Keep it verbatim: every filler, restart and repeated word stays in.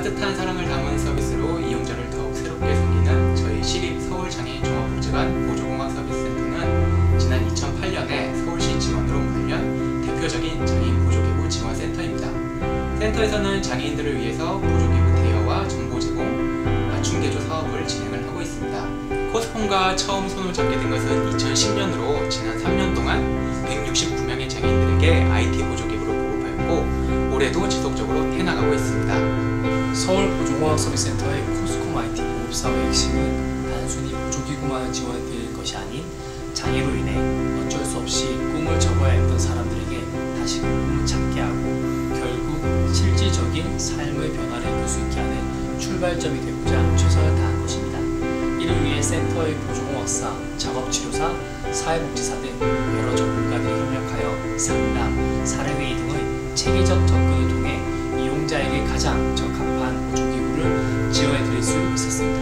따뜻한 사랑을 담은 서비스로 이용자를 더욱 새롭게 섬기는 저희 시립 서울장애인종합복지관 보조공학 서비스센터는 지난 이천팔 년에 서울시 지원으로 문을 연 대표적인 장애인 보조기구 지원센터입니다. 센터에서는 장애인들을 위해서 보조기구 대여와 정보 제공, 맞춤 개조 사업을 진행을 하고 있습니다. 코스폰과 처음 손을 잡게 된 것은 이천십 년으로 지난 삼 년 동안 백육십구 명의 장애인들에게 아이티 보조기구를 보급하였고 올해도 지속적으로 해나가고 있습니다. 서울보조공학서비스센터의 코스콤 아이티 보급 사업의 핵심은 단순히 보조기구만을 지원해드릴 것이 아닌 장애로 인해 어쩔 수 없이 꿈을 접어야 했던 사람들에게 다시금 꿈을 찾게 하고 결국 실질적인 삶의 변화를 이룰 수 있게 하는 출발점이 되고자 최선을 다한 것입니다. 이를 위해 센터의 보조공학사, 작업치료사, 사회복지사 등 여러 전문가들이 협력하여 상담, 사례회의 등의 체계적 접근을 통해 이용자에게 가장 적합한 보조기구를 지원해드릴 수 있었습니다.